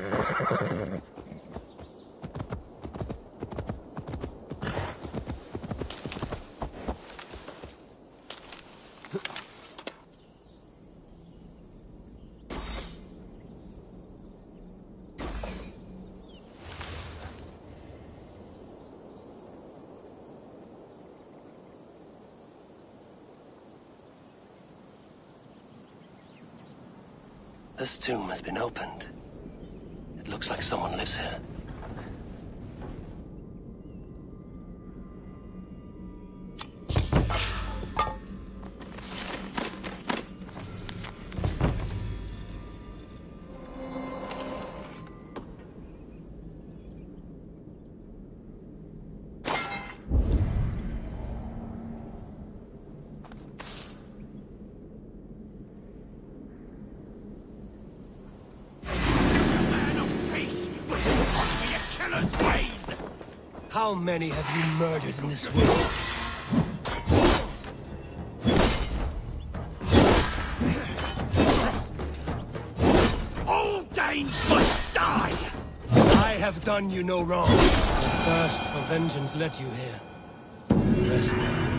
This tomb has been opened. It looks like someone lives here. How many have you murdered in this world? All Danes must die! I have done you no wrong. The thirst for vengeance led you here. Rest now.